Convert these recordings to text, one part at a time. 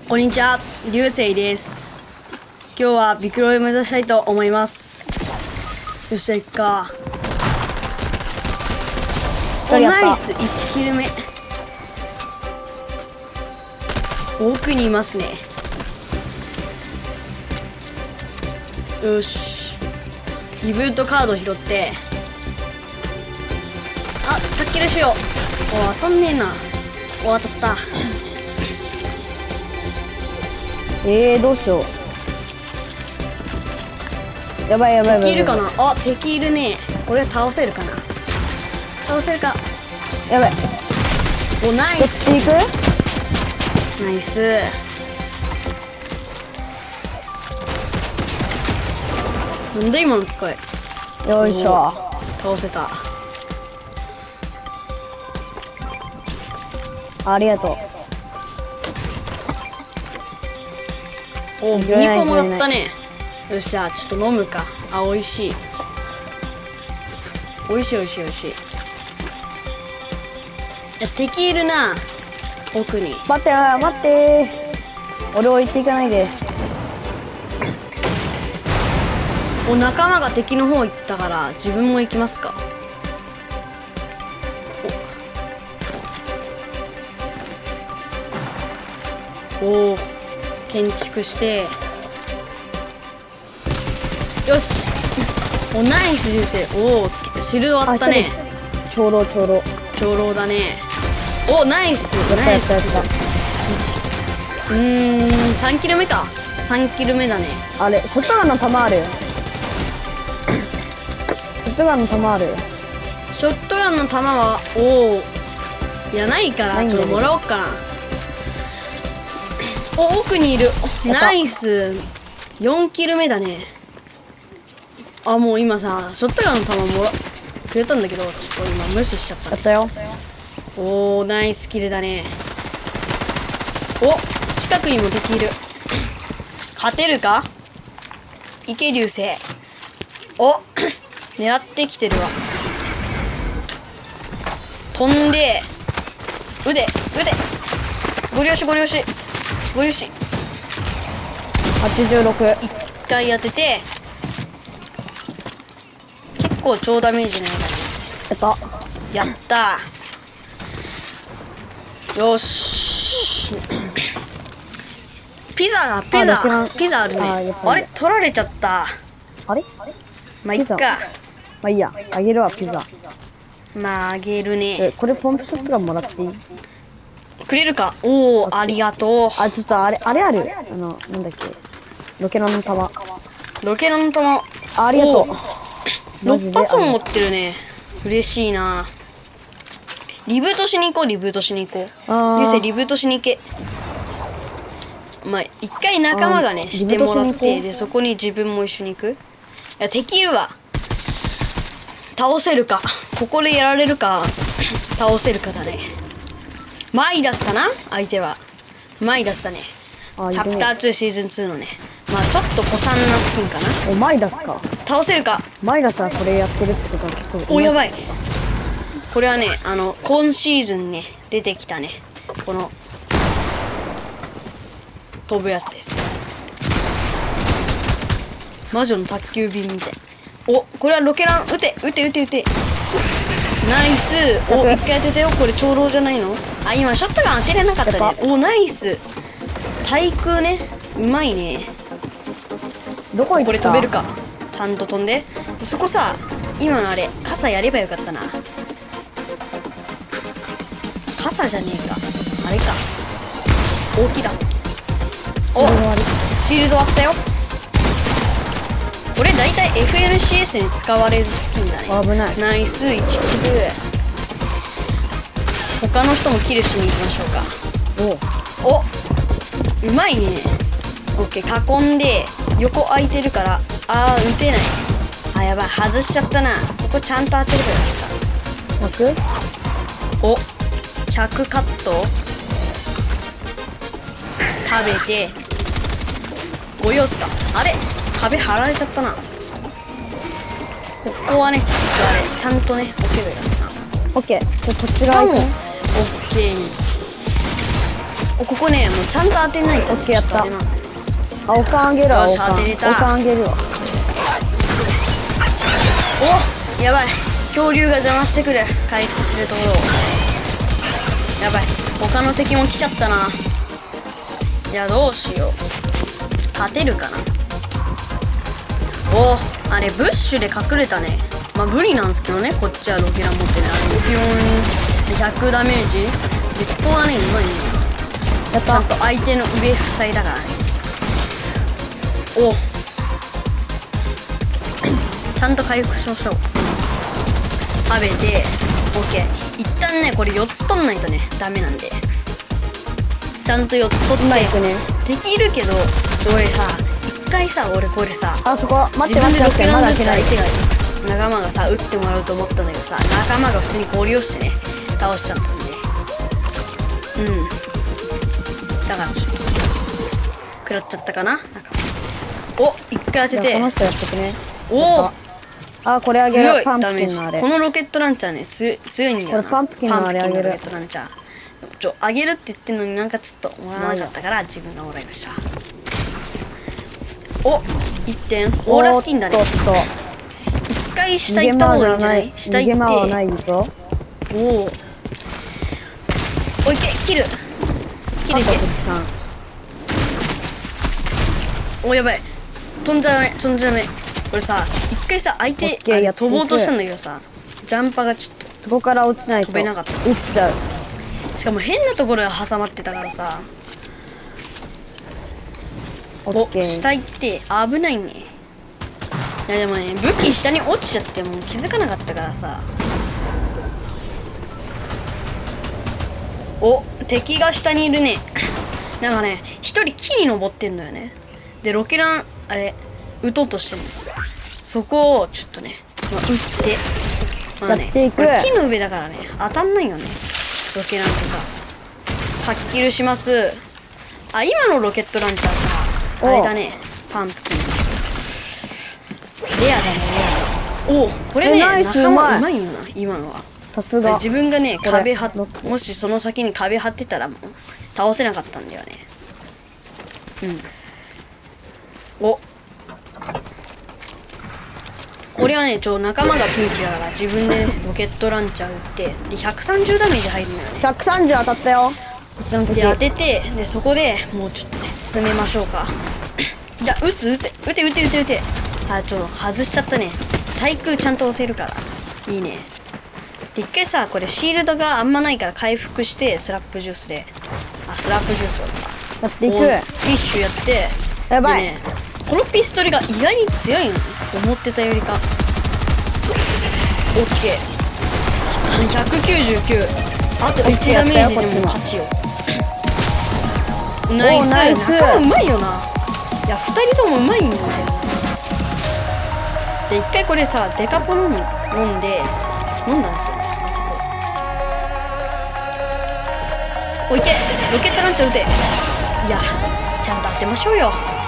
こんにちは、流星です。今日はビクロを目指したいと思います。よっしゃ、行っか。お、ナイス、1キル目。奥にいますね。よし、リブートカード拾って、あ、タッキルしよう。お、当たんねえな。お、当たった。 どうしよう。やばいやばいやばい。 敵いるかな。あ、敵いるね。これ倒せるかな。倒せるか。 やばい。 お、ナイス。 こっち行く？ ナイス。なんで今の機械。 よいしょ。 倒せた。 ありがとう。 お、ミニコもらったね。よっしゃ、ちょっと飲むか。あ、美味しい。美味しい美味しい美味しい。いや、敵いるな。奥に。 待って待って。俺置いていかないで。 お、仲間が敵の方行ったから自分も行きますか。お、建築して、よし。お、ナイス流星。おお、シールド割ったね。 長老長老だね。お、ナイスナイス。3キロ目か。3キロ目だね。 あれ、ショットガンの弾ある。ショットガンの弾ある。 ショットガンの弾は、おお、いや、ないからちょっともらおうかな。お、奥にいる。ナイス。4キル目だね。あ、もう今さ、ショットガンの弾もらくれたんだけど、ちょっと今無視しちゃった、ね。 やったよ。 おー、ナイスキルだね。お、近くにも敵いる。勝てるか？いけ、流星。お狙ってきてるわ。飛んで、腕ご了承86。一回当てて、結構超ダメージないからね。やったー。よし。ピザあるね。あれ取られちゃった。 あれまあいっか。 まあいいや、あげるわ、ピザ。 まああげるね。 これポンプショットガンもらっていい？ くれるか。おお、ありがとう。 あ、ちょっとあれある。なんだっけ、ロケノンの弾。 ありがとう。 6発も持ってるね。嬉しいな。リブートしに行こう。流星リブートしに行け。まあ一回仲間がねしてもらって、でそこに自分も一緒に行く。いや、敵いるわ。倒せるか、ここでやられるか倒せるかだね。マイダスかな、相手は。マイダスだね。チャプター2シーズン2のね。まあちょっと古参なスキンかな。 お、マイダスか。 倒せるか。 マイダスはこれやってるってことは結構。 お、やばい。これはね、今シーズンね出てきたね、この飛ぶやつですよ。魔女の宅急便みたい。お、これはロケラン。撃て。ナイス。お、一回当ててよ。これ長老じゃないの？あ、今ショットガン当てれなかったね。お、ナイス。対空ね、うまいね。 どこ行った？ これ飛べるか。ちゃんと飛んで。そこさ、今のあれ傘やればよかったな。傘じゃねえか、あれか。大きだ。お、シールド割ったよ。これ大体 FNCS に使われるスキンだね。 危ない。 ナイス、1キル。他の人もキルしに行きましょうか。お、うまいね。オッケー、囲んで横空いてるから、あー、撃てない。あ、やばい、外しちゃったな。ここちゃんと当てればよかった。お、100カット食べてご様子か。あれ、壁張られちゃったな。ここはね、あれちゃんとね置けばよかったな。 オッケー。じゃあこっち側行く。 オッケー。 ここね、もうちゃんと当てないと。 オッケー、やった。 ちょと当てなあ、おかんあげるわ。 よしおかん当てれたおかんあげるわ。 お、やばい、恐竜が邪魔してくる。回復するところを。やばい、他の敵も来ちゃったな。いや、どうしよう。勝てるかな。お、あれブッシュで隠れたね。まあ無理なんですけどね、こっちはロケラン持ってね。あれピヨン100ダメージで、ここはね、うまいね。 やった。 ちゃんと相手の上塞いだからね。お、ちゃんと回復しましょう。食べて OK。 一旦ねこれ4つ取んないとねダメなんで、ちゃんと4つ取って。敵いるけど俺さ、一回さ、俺これさ、 あそこ待って自分でロケランま打ってだ開けない。 相手が仲間がさ撃ってもらうと思ったんだけどさ、仲間が普通に氷をしてね倒しちゃったんで、だからちょっと食らっちゃったかな。お、一回当てて。 この人やってくね。 おお、 あ、これあげる。 強いパンプダメージ。 キンのあれ。 このロケットランチャーね、強いんだよな。 これパンプキンのあれあげるパンプキンのロケットランチャー。あげるって言ってんのになんかちょっともらわなかったから自分がもらいました。お、1点。オーラスキンだね。一回下行った方がいいんじゃない？下行って。 逃げ場はないぞ。 おお。おいけ、切る。切るいけ。お、やばい。飛んじゃダメ、飛んじゃダメ。これさ、一回さ、相手飛ぼうとしたんだけどさ、ジャンパーがちょっとそこから落ちないと飛べなかった。 落ちちゃう。 しかも変なところが挟まってたからさ。お、下行って危ないね。いやでもね、武器下に落ちちゃってもう気づかなかったからさ。お、敵が下にいるね。なんかね、一人木に登ってんのよね。でロケランあれ撃とうとしてるの。そこをちょっとね、まあ、撃って、まあね、これ木の上だからね当たんないよね、ロケランとか。はっきりします。あ、今のロケットランチャーさ、あれだね、パンプキンレアだね、レア。おお、これね、仲間うまいよな、今のは。 さすが。 自分がね、壁張っ、もしその先に壁張ってたらもう倒せなかったんだよね。お、これはね、仲間がピンチだから自分で、ね、ロケットランチャー撃ってで130ダメージ入るんだよね。 130当たったよ。 で当てて、でそこでもうちょっとね詰めましょうか。じゃあ撃て。あ、外しちゃったね。対空ちゃんと押せるからいいね。で一回さ、これシールドがあんまないから回復してスラップジュースで、スラップジュースをやっていく。 フィッシュやって、 やばい、 でね、このピストルが意外に強いの、思ってたよりか。オッケー、199。あと1ダメージでも勝ちよ。ナイス。仲間うまいよな。いや、2人ともうまいんだよ。で一回これさ、デカポ飲んだんですよ、あそこ。おいけ、ロケットランチャー撃て。いや、ちゃんと当てましょうよ。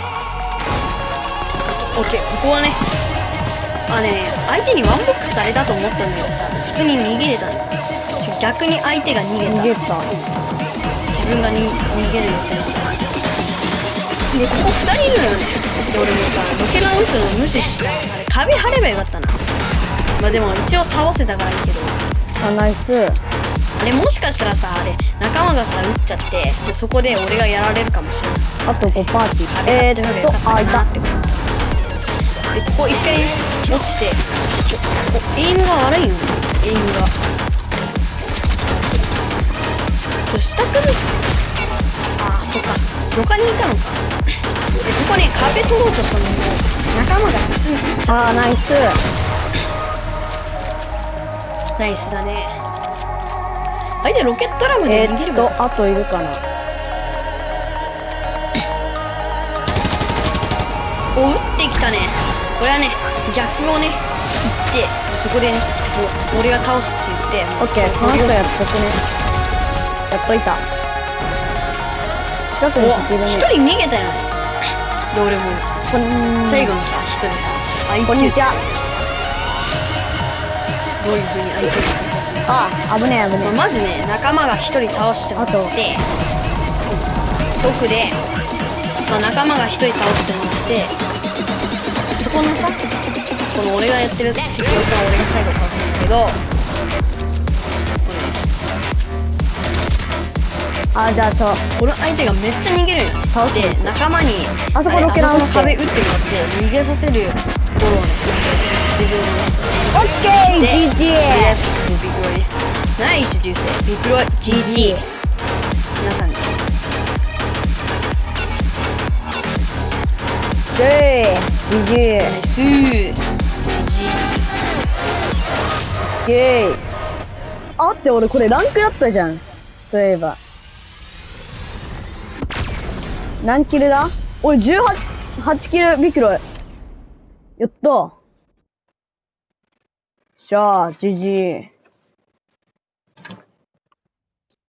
オッケー、ここはね、相手にワンボックスされたと思ったんだけどさ、普通に逃げれたの。逆に相手が逃げた。自分が逃げる予定だった。でここ2人いるのよね。で俺もさ、ロケラン撃つの無視して、壁張ればよかったな。まあでも一応倒せたからいいけど。 ナイス。 あれもしかしたらさ、あれ仲間がさ撃っちゃって、でそこで俺がやられるかもしれない。 あと5パーティー。 壁張ってよかったかなってこと。でここ一回落ちて、エイムが悪いよね。エイムが下崩す。あ、そっか、他にいたのか。でここね、壁取ろうとしたのも仲間が普通に撃っちゃった。 ナイス。 ナイスだね。あれでロケットラムで逃げればよかった。 あといるかな。 お、撃ってきたね。これはね、逆をね行って、そこでね、俺が倒すって言って。 オッケー、この人やっとくね。やっといた。 お、一人逃げたよね。で俺も最後のさ、一人さ、IQ 使いました。どういう風に IQ 使ったの？ 危ねえ。 まずね、仲間が一人倒してもらって、 奥で、まあ、仲間が1人倒してもらって、そこのさ、この俺がやってる敵をさ、俺が最後倒すんだけど、 あ、じゃあこの相手がめっちゃ逃げるんよ。で、仲間にあそこのあそこの壁打ってもらって逃げさせるところをね、自分のオッケー GG ビッグロイナイス流星ビッグロイ GG 皆さんね GG ナイス GG あって俺これランクだったじゃん。そういえば何キルだ？俺8キルビクロイ。やった。しゃあ、GG。